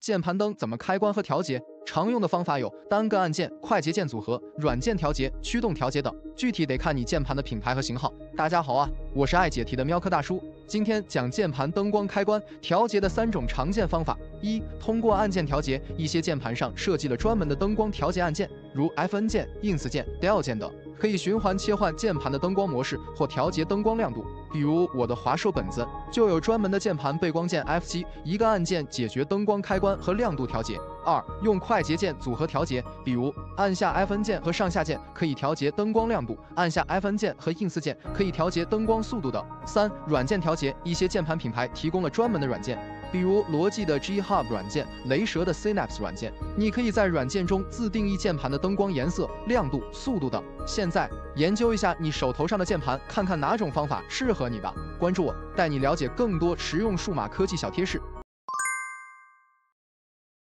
键盘灯怎么开关和调节？常用的方法有单个按键、快捷键组合、软件调节、驱动调节等，具体得看你键盘的品牌和型号。大家好啊，我是爱解题的喵科大叔，今天讲键盘灯光开关调节的3种常见方法。一、通过按键调节，一些键盘上设计了专门的灯光调节按键，如 FN 键、Ins 键、Del 键等，可以循环切换键盘的灯光模式或调节灯光亮度。比如我的华硕本子就有专门的键盘背光键 F7，一个按键解决灯光开关和亮度调节。2、用快捷键组合调节，比如按下 FN 键和上下键可以调节灯光亮度，按下 FN 键和 Ins 键可以调节灯光速度等。3、软件调节，一些键盘品牌提供了专门的软件，比如罗技的 G-Hub 软件、雷蛇的 Synapse 软件，你可以在软件中自定义键盘的灯光颜色、亮度、速度等。现在研究一下你手头上的键盘，看看哪种方法适合你吧。关注我，带你了解更多实用数码科技小贴士。